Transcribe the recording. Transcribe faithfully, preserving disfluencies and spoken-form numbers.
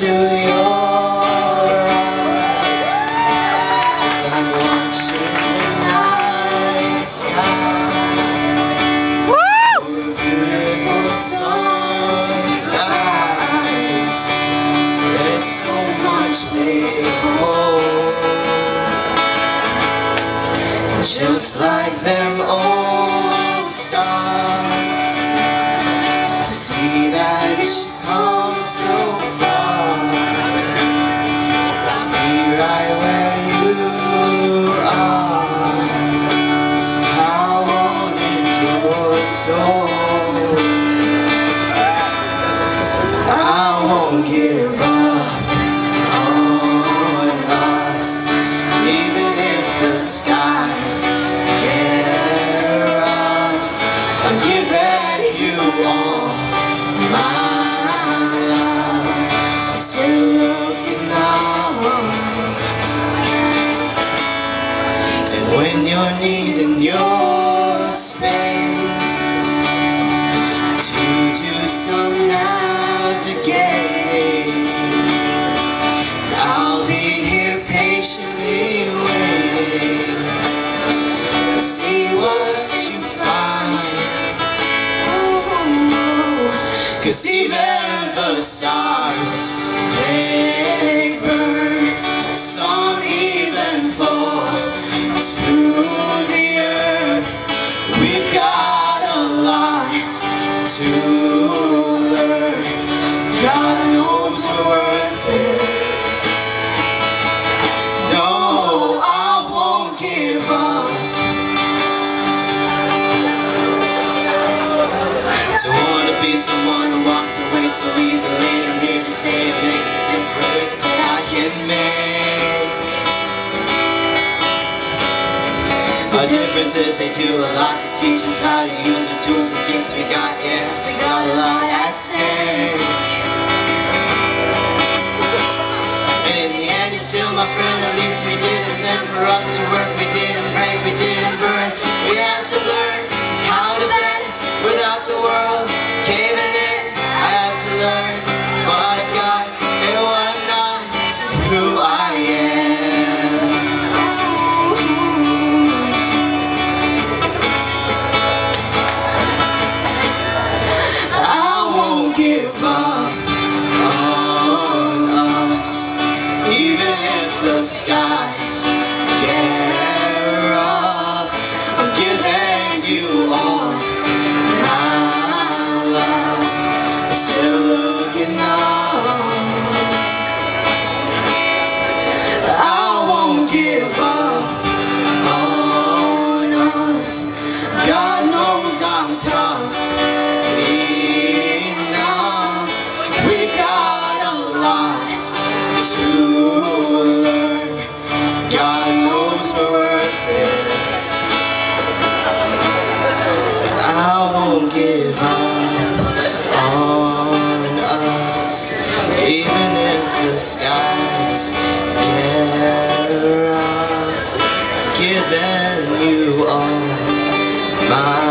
into your eyes as I'm watching the night sky. Woo! Your beautiful sunrise, there's so much they hold, just like them old stars. I see that you come so far to be right where you are. How old is your soul? I won't give up on us, even if the skies get rough. I'm giving you all my love, still looking up. And when you're needing your space to do some navigating, I'll be here patiently waiting to see what you find. 'Cause even the stars, they burn, some even fall to the earth. We've got a lot to learn. God knows we're worth it. No, I won't give up. Don't wanna be someone who walks away so easily. I'm here to stay and make the difference that I can make. Our differences, they do a lot to teach us how to use the tools and gifts we got. Yeah, we got a lot at stake. And in the end, you're still my friend. At least we did intend for us to work. We didn't break, we didn't burn. We had to learn how to bend without the world caving in. I had to learn what I've got and what I'm not, and who I am. I won't give up on us, even if the skies get rough. I'm giving you all my love, still looking up. I won't give up on us. God knows I'm tough enough. We got a lot to learn. God knows we're worth it. I won't give up on us, even if the skies get rough. Giving you all my